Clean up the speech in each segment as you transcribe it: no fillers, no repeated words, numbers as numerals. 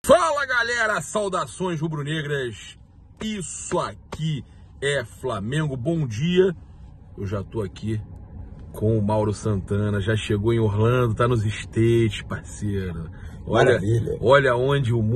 Fala galera, saudações rubro-negras, isso aqui é Flamengo, bom dia. Eu já tô aqui com o Mauro Santana, já chegou em Orlando, tá nos States, parceiro. Olha onde o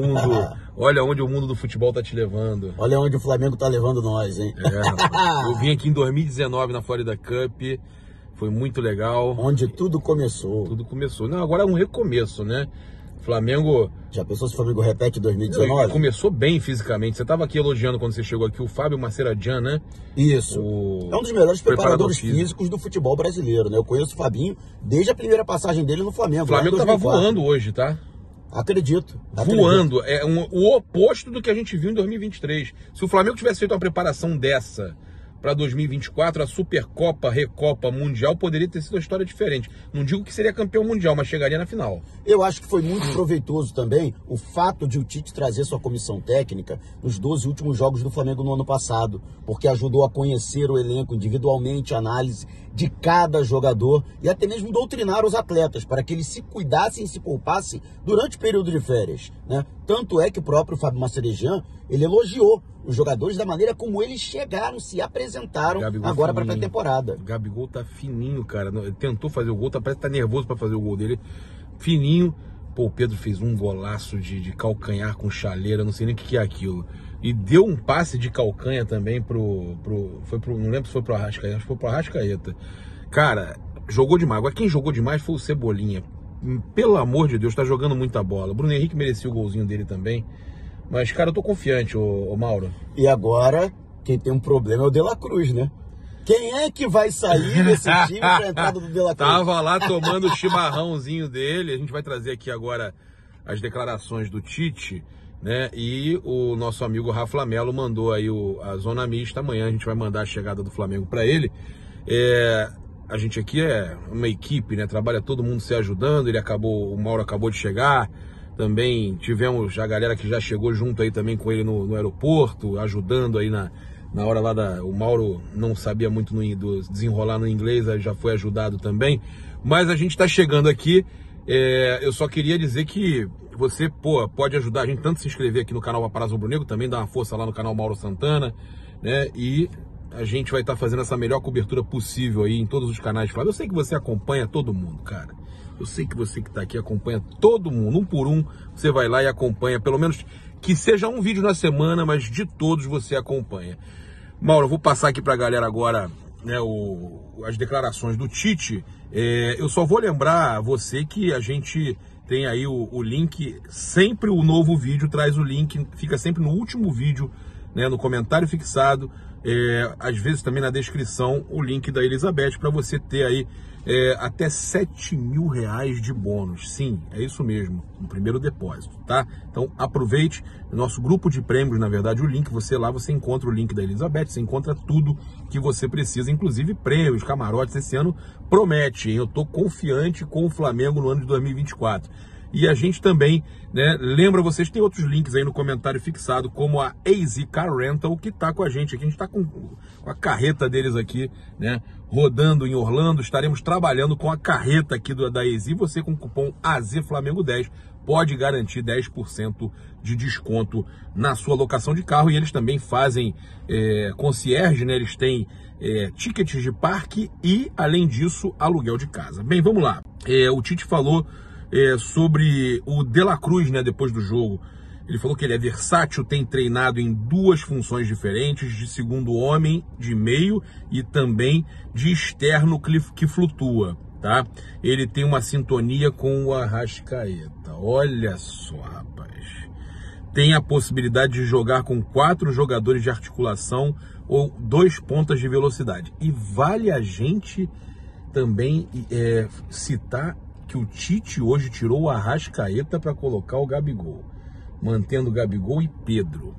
mundo do futebol tá te levando. Olha onde o Flamengo tá levando nós, hein? Eu vim aqui em 2019 na Florida Cup, foi muito legal. Onde tudo começou. Tudo começou. Não, agora é um recomeço, né? Flamengo... Já pensou se o Flamengo repete 2019? Começou bem fisicamente. Você estava aqui elogiando quando você chegou aqui o Fábio Maceradian, né? Isso. É um dos melhores preparadores físicos do futebol brasileiro, né? Eu conheço o Fabinho desde a primeira passagem dele no Flamengo. O Flamengo estava voando hoje, tá? Acredito. Voando. É o oposto do que a gente viu em 2023. Se o Flamengo tivesse feito uma preparação dessa para 2024, a Supercopa, Recopa, Mundial, poderia ter sido uma história diferente. Não digo que seria campeão mundial, mas chegaria na final. Eu acho que foi muito proveitoso também o fato de o Tite trazer sua comissão técnica nos 12 últimos jogos do Flamengo no ano passado, porque ajudou a conhecer o elenco individualmente, a análise de cada jogador e até mesmo doutrinar os atletas para que eles se cuidassem e se poupassem durante o período de férias, né? Tanto é que o próprio Fábio Maceradian, ele elogiou os jogadores da maneira como eles chegaram, se apresentaram agora para a pré-temporada. O Gabigol tá fininho, cara. Ele tentou fazer o gol, parece que tá nervoso para fazer o gol dele. Fininho. Pô, o Pedro fez um golaço de calcanhar com chaleira, não sei nem o que é aquilo. E deu um passe de calcanha também não lembro se foi pro Arrascaeta, acho que foi pro Arrascaeta. Cara, jogou demais. Agora quem jogou demais foi o Cebolinha. Pelo amor de Deus, tá jogando muita bola. O Bruno Henrique merecia o golzinho dele também. Mas, cara, eu tô confiante, ô Mauro. E agora, quem tem um problema é o De La Cruz, né? Quem é que vai sair desse time pra entrada do De La Cruz? Tava lá tomando o chimarrãozinho dele. A gente vai trazer aqui agora as declarações do Tite, né? E o nosso amigo Rafa Melo mandou aí a zona mista. Amanhã a gente vai mandar a chegada do Flamengo pra ele. A gente aqui é uma equipe, né? Trabalha todo mundo se ajudando. O Mauro acabou de chegar. Também tivemos a galera que já chegou junto aí também com ele no aeroporto, ajudando aí na hora lá o Mauro não sabia muito desenrolar no inglês, já foi ajudado também. Mas a gente está chegando aqui, eu só queria dizer que você, pode ajudar a gente tanto se inscrever aqui no canal Paparazzo Rubro-Negro, também dá uma força lá no canal Mauro Santana, né? E a gente vai estar fazendo essa melhor cobertura possível aí em todos os canais de Flamengo. Eu sei que você acompanha todo mundo, cara. Eu sei que você que está aqui acompanha todo mundo, um por um, você vai lá e acompanha, pelo menos que seja um vídeo na semana, mas de todos você acompanha. Mauro, eu vou passar aqui para a galera agora, né, as declarações do Tite. Eu só vou lembrar você que a gente tem aí o link, sempre o novo vídeo traz o link, fica sempre no último vídeo, né, no comentário fixado, às vezes também na descrição, o link da Elizabeth para você ter aí até R$7.000 de bônus. Sim, é isso mesmo, no primeiro depósito, tá? Então aproveite o nosso grupo de prêmios, na verdade o link, você encontra o link da Elizabeth, você encontra tudo que você precisa, inclusive prêmios, camarotes. Esse ano promete, hein? Eu tô confiante com o Flamengo no ano de 2024. E a gente também, né, lembra vocês, tem outros links aí no comentário fixado, como a AZ Car Rental, que tá com a gente aqui. A gente tá com a carreta deles aqui, né, rodando em Orlando. Estaremos trabalhando com a carreta aqui da AZ. Você com o cupom AZFlamengo10 pode garantir 10% de desconto na sua locação de carro. E eles também fazem concierge, né, eles têm tickets de parque e, além disso, aluguel de casa. Bem, vamos lá. O Tite falou sobre o De La Cruz, né, depois do jogo. Ele falou que ele é versátil, tem treinado em duas funções diferentes, de segundo homem, de meio e também de externo que flutua, tá? Ele tem uma sintonia com o Arrascaeta. Olha só, rapaz. Tem a possibilidade de jogar com 4 jogadores de articulação ou 2 pontas de velocidade. E vale a gente também citar que o Tite hoje tirou o Arrascaeta para colocar o Gabigol, mantendo o Gabigol e Pedro.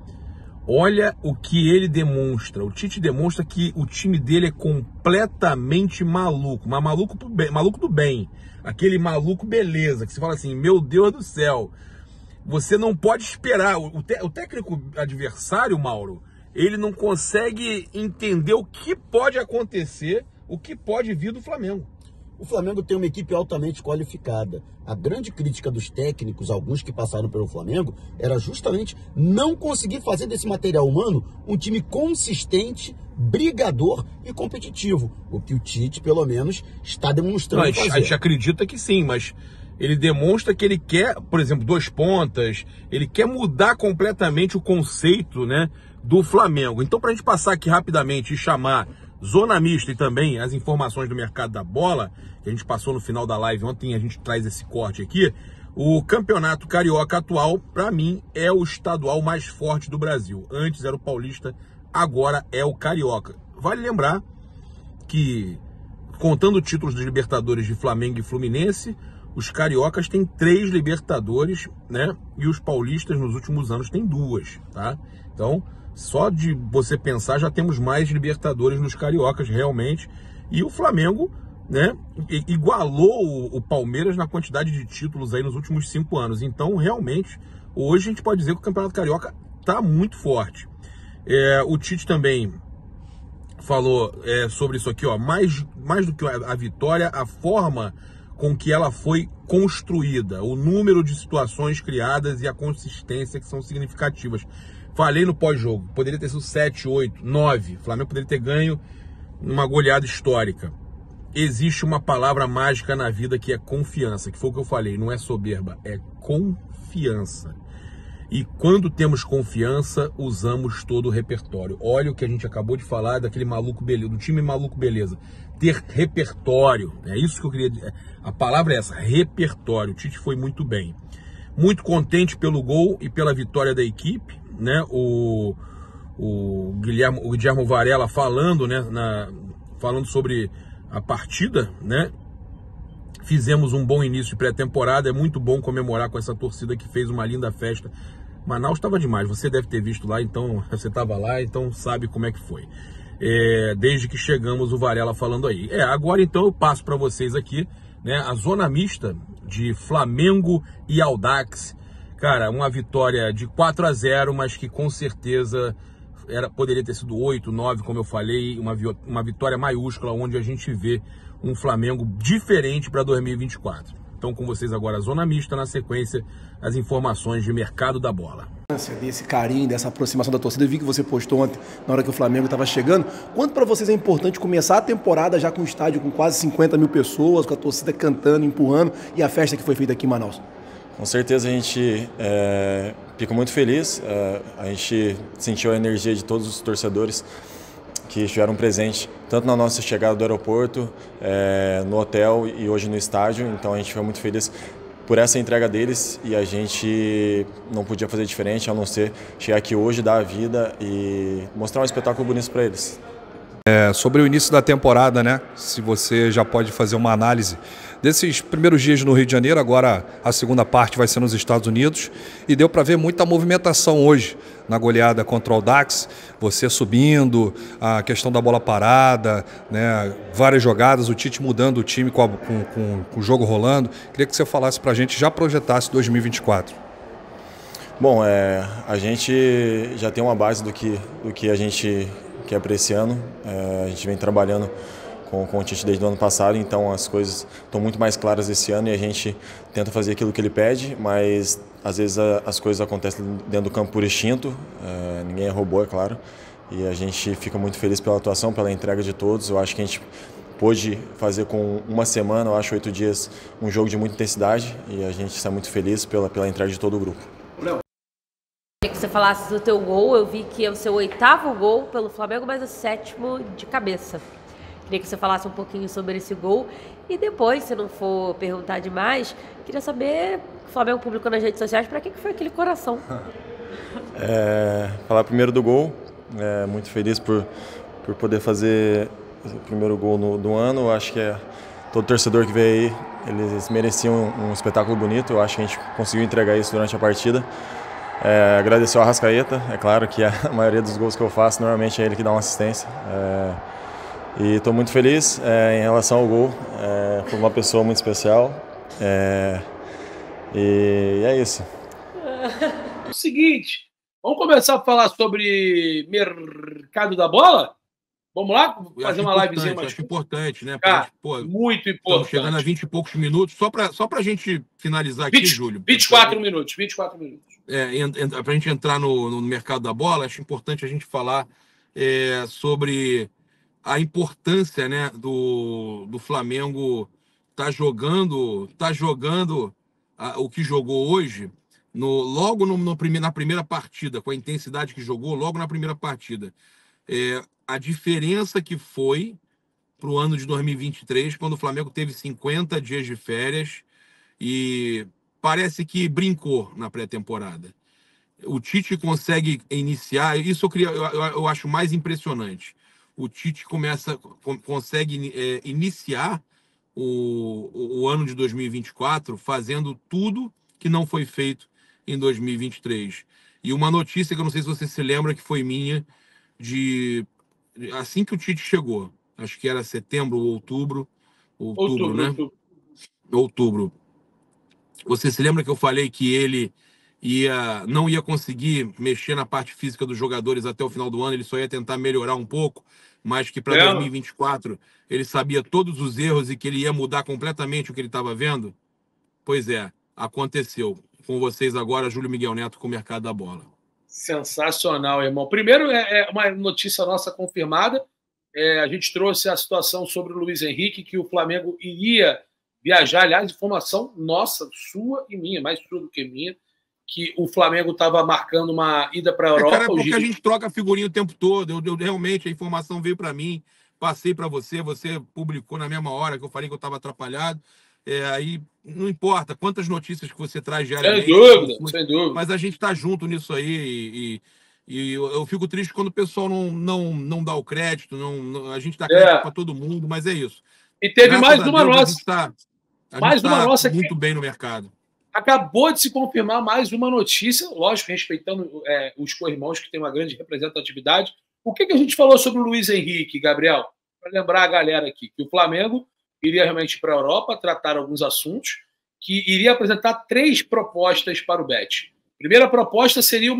Olha o que ele demonstra. O Tite demonstra que o time dele é completamente maluco, mas maluco do bem, aquele maluco beleza, que você fala assim, meu Deus do céu, você não pode esperar. O técnico adversário, Mauro, ele não consegue entender o que pode acontecer, o que pode vir do Flamengo. O Flamengo tem uma equipe altamente qualificada. A grande crítica dos técnicos, alguns que passaram pelo Flamengo, era justamente não conseguir fazer desse material humano um time consistente, brigador e competitivo. O que o Tite, pelo menos, está demonstrando fazer. A gente acredita que sim, mas ele demonstra que ele quer, por exemplo, 2 pontas, ele quer mudar completamente o conceito, né, do Flamengo. Então, para a gente passar aqui rapidamente e chamar Zona Mista e também as informações do mercado da bola, que a gente passou no final da live ontem, a gente traz esse corte aqui. O campeonato carioca atual, para mim, é o estadual mais forte do Brasil. Antes era o paulista, agora é o carioca. Vale lembrar que, contando títulos dos Libertadores de Flamengo e Fluminense, os cariocas têm 3 Libertadores, né? E os paulistas nos últimos anos têm 2, tá? Então, só de você pensar, já temos mais Libertadores nos cariocas, realmente. E o Flamengo, né, igualou o Palmeiras na quantidade de títulos aí nos últimos 5 anos. Então, realmente, hoje a gente pode dizer que o Campeonato Carioca está muito forte. O Tite também falou sobre isso aqui, ó, mais do que a vitória, a forma com que ela foi construída, o número de situações criadas e a consistência que são significativas. Falei no pós-jogo, poderia ter sido 7, 8, 9. O Flamengo poderia ter ganho uma goleada histórica. Existe uma palavra mágica na vida que é confiança, que foi o que eu falei, não é soberba, é confiança. E quando temos confiança, usamos todo o repertório. Olha o que a gente acabou de falar daquele maluco beleza, do time maluco beleza. Ter repertório, é isso que eu queria dizer. A palavra é essa, repertório. O Tite foi muito bem. Muito contente pelo gol e pela vitória da equipe, né? O Guilherme Varela falando, né? Falando sobre a partida, né? Fizemos um bom início de pré-temporada, é muito bom comemorar com essa torcida que fez uma linda festa. Manaus estava demais, você deve ter visto lá, então você estava lá, então sabe como é que foi. Desde que chegamos, o Varela falando aí. Agora então eu passo para vocês aqui, né, a zona mista de Flamengo e Audax. Cara, uma vitória de 4-0, mas que com certeza poderia ter sido 8, 9, como eu falei, uma vitória maiúscula, onde a gente vê um Flamengo diferente para 2024. Então, com vocês agora, a Zona Mista, na sequência, as informações de mercado da bola. Desse carinho, dessa aproximação da torcida, eu vi que você postou ontem, na hora que o Flamengo estava chegando. Quanto para vocês é importante começar a temporada já com o estádio com quase 50 mil pessoas, com a torcida cantando, empurrando, e a festa que foi feita aqui em Manaus? Com certeza a gente fica muito feliz, a gente sentiu a energia de todos os torcedores que estiveram presentes, tanto na nossa chegada do aeroporto, no hotel e hoje no estádio. Então a gente foi muito feliz por essa entrega deles e a gente não podia fazer diferente a não ser chegar aqui hoje, dar a vida e mostrar um espetáculo bonito para eles. Sobre o início da temporada, né? Se você já pode fazer uma análise desses primeiros dias no Rio de Janeiro, agora a segunda parte vai ser nos Estados Unidos, e deu para ver muita movimentação hoje na goleada contra o Audax, você subindo, a questão da bola parada, né? Várias jogadas, o Tite mudando o time com o jogo rolando. Queria que você falasse para a gente, já projetasse 2024. Bom, a gente já tem uma base do que a gente quer para esse ano. A gente vem trabalhando com o Tite desde o ano passado, então as coisas estão muito mais claras esse ano e a gente tenta fazer aquilo que ele pede, mas às vezes as coisas acontecem dentro do campo por instinto, ninguém é robô, é claro, e a gente fica muito feliz pela atuação, pela entrega de todos. Eu acho que a gente pôde fazer com uma semana, eu acho 8 dias, um jogo de muita intensidade e a gente está muito feliz pela entrega de todo o grupo. Queria que você falasse do teu gol, eu vi que é o seu 8º gol pelo Flamengo, mas o 7º de cabeça. Queria que você falasse um pouquinho sobre esse gol e depois, se não for perguntar demais, queria saber, o Flamengo publicou nas redes sociais, para que foi aquele coração? Falar primeiro do gol, muito feliz por poder fazer o primeiro gol do ano. Eu acho que todo torcedor que veio aí, eles mereciam um espetáculo bonito. Eu acho que a gente conseguiu entregar isso durante a partida. Agradecer ao Arrascaeta, é claro que a maioria dos gols que eu faço, normalmente é ele que dá uma assistência. E estou muito feliz em relação ao gol, foi uma pessoa muito especial, e é isso. O seguinte, vamos começar a falar sobre mercado da bola? Vamos lá? Eu Fazer acho uma livezinha importante, mais acho importante, né? Cara, Pô, muito estamos chegando a importante. 20 e poucos minutos. Só pra gente finalizar aqui, Júlio. 24 minutos, 24 minutos. Para a gente entrar no mercado da bola, acho importante a gente falar sobre a importância, né, do Flamengo tá jogando o que jogou hoje, logo na primeira partida, com a intensidade que jogou, logo na primeira partida. A diferença que foi para o ano de 2023, quando o Flamengo teve 50 dias de férias e parece que brincou na pré-temporada. O Tite consegue iniciar, isso eu acho mais impressionante. O Tite consegue iniciar o ano de 2024 fazendo tudo que não foi feito em 2023. E uma notícia que eu não sei se você se lembra, que foi minha, assim que o Tite chegou, acho que era setembro ou outubro, né? Outubro. Você se lembra que eu falei que ele não ia conseguir mexer na parte física dos jogadores até o final do ano, ele só ia tentar melhorar um pouco, mas que para 2024 ele sabia todos os erros e que ele ia mudar completamente o que ele estava vendo? Pois é, aconteceu. Com vocês agora, Júlio Miguel Neto com o Mercado da Bola. Sensacional, irmão. Primeiro, é uma notícia nossa confirmada. A gente trouxe a situação sobre o Luiz Henrique, que o Flamengo iria viajar. Aliás, informação nossa, sua e minha, mais sua do que minha, que o Flamengo estava marcando uma ida para a Europa. Cara, porque a gente troca figurinha o tempo todo. Realmente, a informação veio para mim, passei para você publicou na mesma hora que eu falei que eu estava atrapalhado. Aí não importa quantas notícias que você traz diariamente. Sem dúvida. Mas a gente está junto nisso aí e eu fico triste quando o pessoal não dá o crédito, a gente dá crédito para todo mundo, mas é isso. E teve mais uma nossa. A gente está muito bem no mercado. Acabou de se confirmar mais uma notícia, lógico, respeitando os co-irmãos que têm uma grande representatividade. O que a gente falou sobre o Luiz Henrique, Gabriel? Para lembrar a galera aqui, que o Flamengo iria realmente ir para a Europa tratar alguns assuntos, que iria apresentar 3 propostas para o Bet. Primeira proposta seria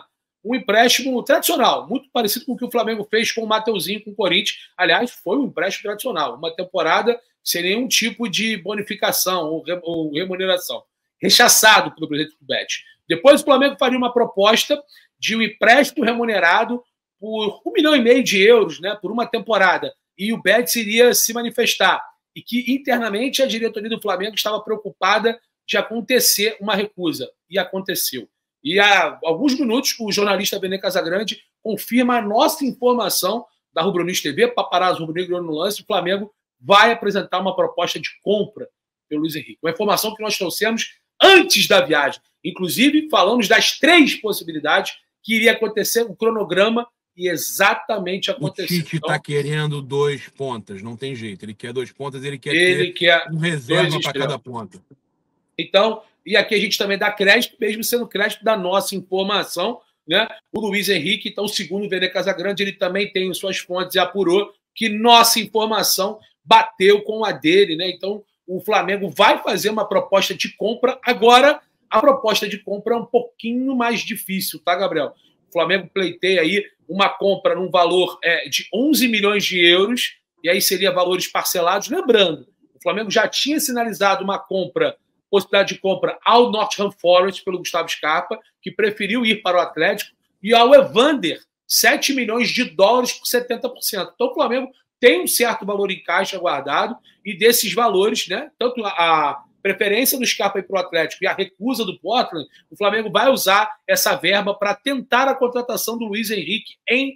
um empréstimo tradicional, muito parecido com o que o Flamengo fez com o Mateuzinho, com o Corinthians. Aliás, foi um empréstimo tradicional, uma temporada sem nenhum tipo de bonificação ou remuneração. Rechaçado pelo presidente do Bet. Depois o Flamengo faria uma proposta de um empréstimo remunerado por 1,5 milhão de euros, né, por uma temporada, e o Bet iria se manifestar. E que internamente a diretoria do Flamengo estava preocupada de acontecer uma recusa. E aconteceu. E há alguns minutos o jornalista Benê Casagrande confirma a nossa informação da Rubro News TV, Paparazzo Rubro Negro no lance. O Flamengo vai apresentar uma proposta de compra pelo Luiz Henrique. Uma informação que nós trouxemos antes da viagem. Inclusive, falamos das 3 possibilidades que iria acontecer, o cronograma, e exatamente aconteceu. O Tite está querendo 2 pontas, não tem jeito. Ele quer 2 pontas, ele quer um reserva para cada ponta. Então, e aqui a gente também dá crédito, mesmo sendo crédito da nossa informação, né? O Luiz Henrique, então, segundo o Benê Casagrande, ele também tem suas fontes e apurou que nossa informação bateu com a dele, né? Então, o Flamengo vai fazer uma proposta de compra. Agora, a proposta de compra é um pouquinho mais difícil, tá, Gabriel? O Flamengo pleiteia aí uma compra num valor de 11 milhões de euros, e aí seria valores parcelados. Lembrando, o Flamengo já tinha sinalizado uma possibilidade de compra ao Nottingham Forest pelo Gustavo Scarpa, que preferiu ir para o Atlético, e ao Evander, 7 milhões de dólares por 70%. Então o Flamengo tem um certo valor em caixa guardado, e desses valores, né, tanto a preferência do Scarpa para o Atlético e a recusa do Portland, o Flamengo vai usar essa verba para tentar a contratação do Luiz Henrique em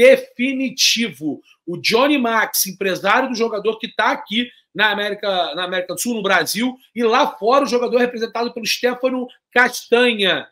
definitivo. O Johnny Max, empresário do jogador que está aqui na América do Sul, no Brasil, e lá fora o jogador representado pelo Stefano Castanha.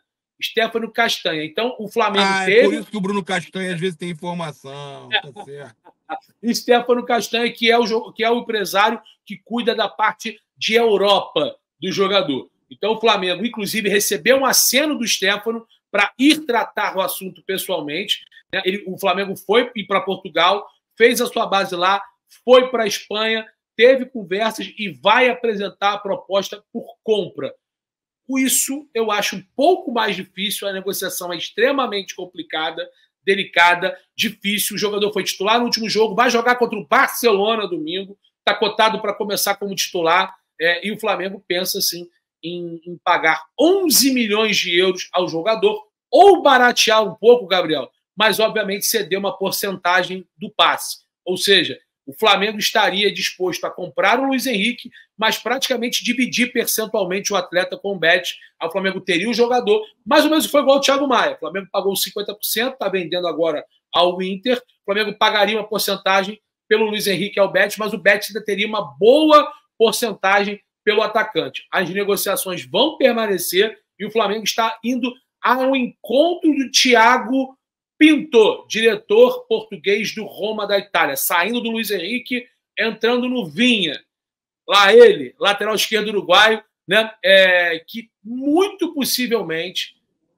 Então, o Flamengo teve... É por isso que o Bruno Castanha às vezes tem informação, tá certo. Stefano Castanha, que é o empresário que cuida da parte de Europa do jogador. Então, o Flamengo, inclusive, recebeu um aceno do Stefano para ir tratar o assunto pessoalmente. O Flamengo foi para Portugal, fez a sua base lá, foi para a Espanha, teve conversas e vai apresentar a proposta por compra. Com isso, eu acho um pouco mais difícil, a negociação é extremamente complicada, delicada, difícil. O jogador foi titular no último jogo, vai jogar contra o Barcelona domingo, está cotado para começar como titular, e o Flamengo pensa assim, em pagar 11 milhões de euros ao jogador, ou baratear um pouco, Gabriel, mas obviamente ceder uma porcentagem do passe. Ou seja, o Flamengo estaria disposto a comprar o Luiz Henrique, mas praticamente dividir percentualmente o atleta com o Bet. O Flamengo teria o jogador, mais ou menos foi igual ao Thiago Maia. O Flamengo pagou 50%, está vendendo agora ao Inter. O Flamengo pagaria uma porcentagem pelo Luiz Henrique ao Bet, mas o Bet ainda teria uma boa porcentagem pelo atacante. As negociações vão permanecer e o Flamengo está indo ao encontro do Thiago Pinto, diretor português do Roma da Itália, saindo do Luiz Henrique, entrando no Vinha. Lá ele, lateral esquerdo uruguaio, né, que muito possivelmente,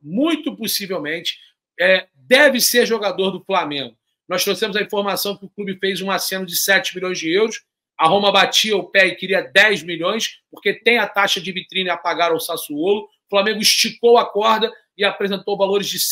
deve ser jogador do Flamengo. Nós trouxemos a informação que o clube fez um aceno de 7 milhões de euros. A Roma batia o pé e queria 10 milhões, porque tem a taxa de vitrine a pagar ao Sassuolo. O Flamengo esticou a corda e apresentou valores de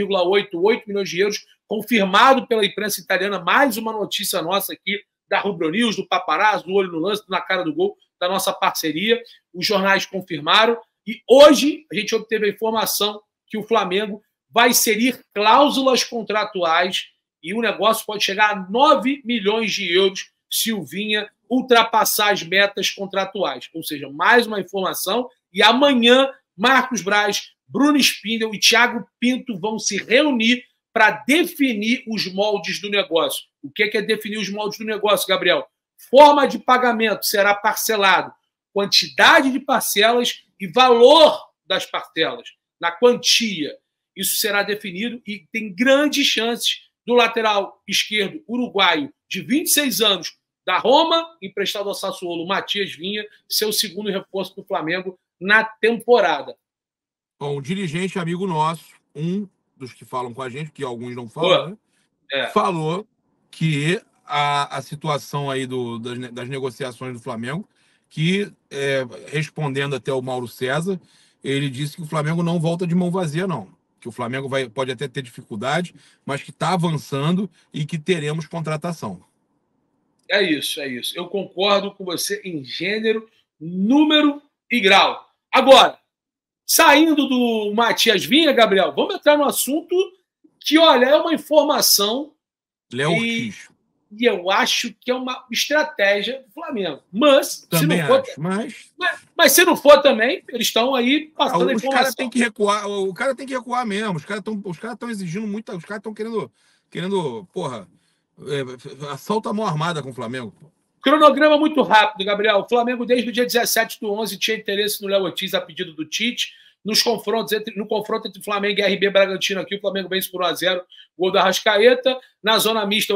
7,8 milhões de euros, confirmado pela imprensa italiana. Mais uma notícia nossa aqui, da Rubro News, do Paparazzo, do Olho no Lance, na Cara do Gol, da nossa parceria. Os jornais confirmaram. E hoje a gente obteve a informação que o Flamengo vai inserir cláusulas contratuais e o negócio pode chegar a 9 milhões de euros se o Vinha ultrapassar as metas contratuais. Ou seja, mais uma informação. E amanhã, Marcos Braz, Bruno Spindel e Thiago Pinto vão se reunir para definir os moldes do negócio. O que é definir os moldes do negócio, Gabriel? Forma de pagamento será parcelado, quantidade de parcelas e valor das parcelas, na quantia. Isso será definido e tem grandes chances do lateral esquerdo uruguaio de 26 anos da Roma, emprestado ao Sassuolo, Matias Vinha, ser o segundo reforço do Flamengo na temporada. Bom, um dirigente amigo nosso, um dos que falam com a gente, que alguns não falam, né? Falou que a situação aí das negociações do Flamengo, que, respondendo até o Mauro César, ele disse que o Flamengo não volta de mão vazia, não. Que o Flamengo pode até ter dificuldade, mas que está avançando e que teremos contratação. É isso, é isso. Eu concordo com você em gênero, número e grau. Agora, saindo do Matias Vinha, Gabriel, vamos entrar no assunto que, olha, é uma informação Léo Ortiz. E eu acho que é uma estratégia do Flamengo. Mas, também se não for, acho, mas se não for também, eles estão aí passando a informação. Os caras têm que recuar, o cara tem que recuar mesmo. Os caras estão exigindo muito, os caras estão querendo, porra, assalto à mão armada com o Flamengo. Cronograma muito rápido, Gabriel. O Flamengo, desde o dia 17/11, tinha interesse no Léo Ortiz a pedido do Tite. No confronto entre Flamengo e RB Bragantino aqui, o Flamengo vence por 1-0, gol do Arrascaeta. Na zona mista,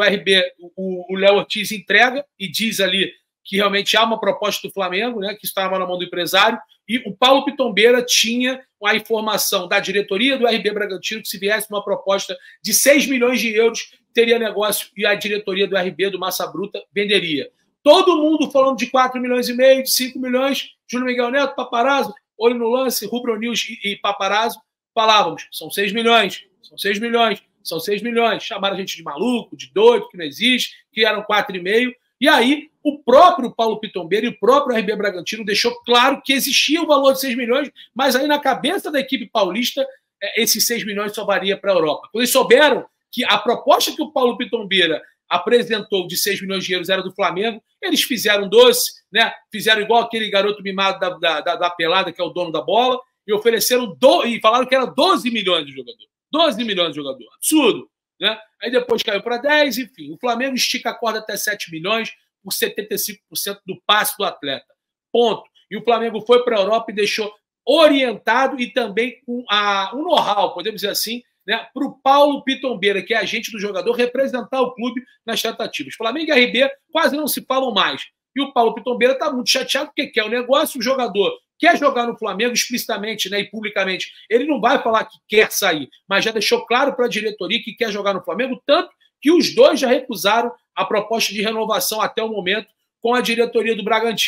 o Léo Ortiz entrega e diz ali que realmente há uma proposta do Flamengo, né, que estava na mão do empresário. E o Paulo Pitombeira tinha a informação da diretoria do RB Bragantino que se viesse uma proposta de 6 milhões de euros, teria negócio e a diretoria do RB, do Massa Bruta, venderia. Todo mundo falando de 4 milhões e meio, de 5 milhões, Júnior Miguel Neto, Paparazzo, Olho no Lance, Rubro News e Paparazzo, falávamos, são 6 milhões, são 6 milhões, são 6 milhões. Chamaram a gente de maluco, de doido, que não existe, que eram 4,5. E aí, o próprio Paulo Pitombeira e o próprio RB Bragantino deixou claro que existia o valor de 6 milhões, mas aí na cabeça da equipe paulista, esses 6 milhões só valia para a Europa. Quando eles souberam que a proposta que o Paulo Pitombeira apresentou de 6 milhões de euros era do Flamengo, eles fizeram doce, né? Fizeram igual aquele garoto mimado da pelada, que é o dono da bola, e ofereceram e falaram que era 12 milhões de jogador. 12 milhões de jogador. Absurdo, né? Aí depois caiu para 10, enfim. O Flamengo estica a corda até 7 milhões por 75% do passe do atleta. Ponto. E o Flamengo foi para a Europa e deixou orientado e também com um know-how, podemos dizer assim, né, para o Paulo Pitombeira, que é agente do jogador, representar o clube nas tratativas. Flamengo e RB quase não se falam mais. E o Paulo Pitombeira está muito chateado porque quer o negócio, o jogador quer jogar no Flamengo explicitamente, né, e publicamente. Ele não vai falar que quer sair, mas já deixou claro para a diretoria que quer jogar no Flamengo, tanto que os dois já recusaram a proposta de renovação até o momento com a diretoria do Bragantino.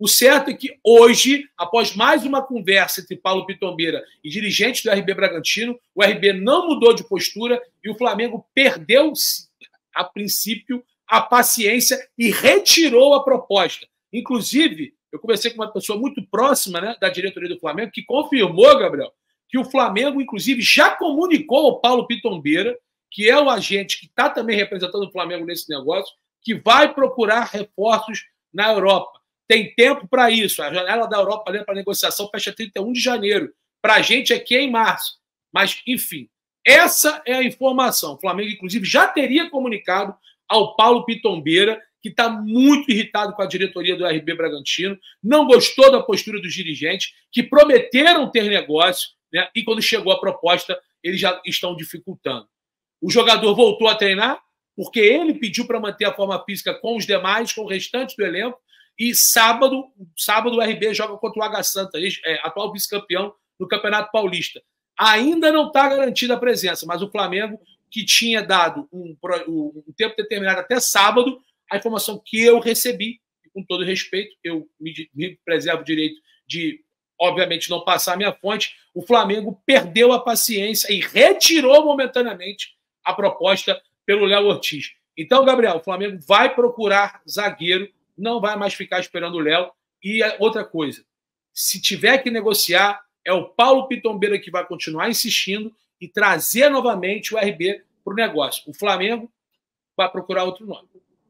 O certo é que hoje, após mais uma conversa entre Paulo Pitombeira e dirigentes do RB Bragantino, o RB não mudou de postura e o Flamengo perdeu, a princípio, a paciência e retirou a proposta. Inclusive, eu conversei com uma pessoa muito próxima, né, da diretoria do Flamengo, que confirmou, Gabriel, que o Flamengo, inclusive, já comunicou ao Paulo Pitombeira, que é o agente que está também representando o Flamengo nesse negócio, que vai procurar reforços na Europa. Tem tempo para isso. A janela da Europa para negociação fecha 31 de janeiro. Para a gente aqui é em março. Mas, enfim, essa é a informação. O Flamengo, inclusive, já teria comunicado ao Paulo Pitombeira, que está muito irritado com a diretoria do RB Bragantino, não gostou da postura dos dirigentes, que prometeram ter negócio, né? E quando chegou a proposta, eles já estão dificultando. O jogador voltou a treinar, porque ele pediu para manter a forma física com os demais, com o restante do elenco, e sábado o RB joga contra o Água Santa, atual vice-campeão no Campeonato Paulista. Ainda não está garantida a presença, mas o Flamengo, que tinha dado um tempo determinado até sábado, a informação que eu recebi, e com todo respeito, eu me preservo o direito de, obviamente, não passar a minha fonte, o Flamengo perdeu a paciência e retirou momentaneamente a proposta pelo Léo Ortiz. Então, Gabriel, o Flamengo vai procurar zagueiro, não vai mais ficar esperando o Léo. E outra coisa, se tiver que negociar, é o Paulo Pitombeira que vai continuar insistindo e trazer novamente o RB para o negócio. O Flamengo vai procurar outro nome.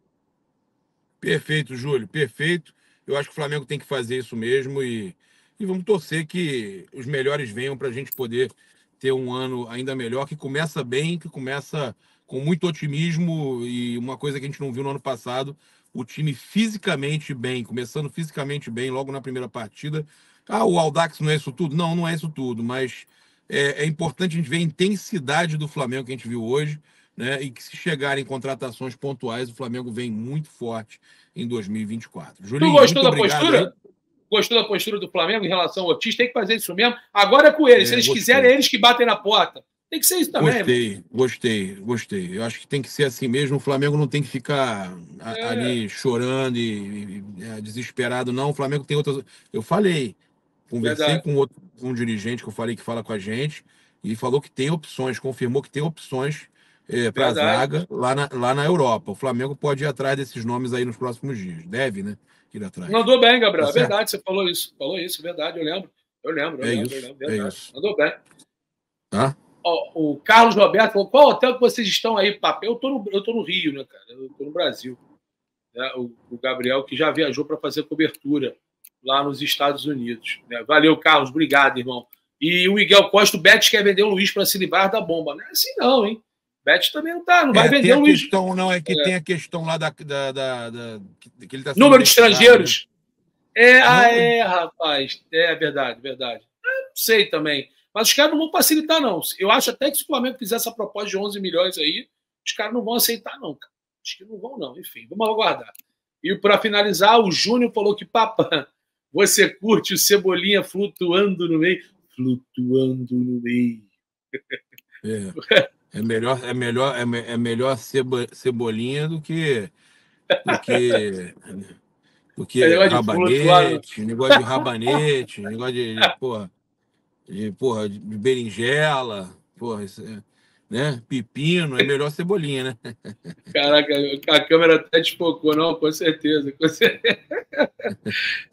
Perfeito, Júlio, perfeito. Eu acho que o Flamengo tem que fazer isso mesmo e vamos torcer que os melhores venham para a gente poder ter um ano ainda melhor, que começa bem, que começa com muito otimismo e uma coisa que a gente não viu no ano passado, o time fisicamente bem, começando fisicamente bem logo na primeira partida. O Audax não é isso tudo? Não, não é isso tudo, mas é importante a gente ver a intensidade do Flamengo que a gente viu hoje, né? E que se chegarem contratações pontuais, o Flamengo vem muito forte em 2024. Julinho, tu gostou da postura? Aí. Gostou da postura do Flamengo em relação ao Ortiz? Tem que fazer isso mesmo. Agora é com eles. Se eles quiserem, é eles que batem na porta. Tem que ser isso também. Gostei. Eu acho que tem que ser assim mesmo. O Flamengo não tem que ficar ali chorando e desesperado, não. O Flamengo tem outras... Eu falei, conversei com um dirigente que eu falei que fala com a gente e falou que tem opções, confirmou que tem opções para a zaga lá na Europa. O Flamengo pode ir atrás desses nomes aí nos próximos dias. Deve, né? Ir atrás. Mandou bem, Gabriel. É verdade, você falou isso. Falou isso, verdade. Eu lembro. Eu lembro. É isso. Mandou bem. Tá? O Carlos Roberto falou: qual hotel que vocês estão aí, papo? Eu tô no Rio, né, cara? Eu tô no Brasil. Né? O Gabriel, que já viajou para fazer cobertura lá nos Estados Unidos. Né? Valeu, Carlos. Obrigado, irmão. E o Miguel Costa, o Betis quer vender o Luiz para se livrar da bomba. Não é assim, não, hein? Betis também não vai vender o Luiz. Tem a questão lá que ele está número de estrangeiros. Né? Rapaz. É verdade. Não sei também. Mas os caras não vão facilitar, não. Eu acho até que se o Flamengo fizer essa proposta de 11 milhões aí, os caras não vão aceitar, não, cara. Acho que não vão, não. Enfim, vamos aguardar. E para finalizar, o Júnior falou que, papá, você curte o Cebolinha flutuando no meio. Flutuando no meio. É melhor Cebolinha do que rabanete, negócio de rabanete, negócio de berinjela, né? Pepino, é melhor Cebolinha, né? Caraca, a câmera até desfocou, não, com certeza.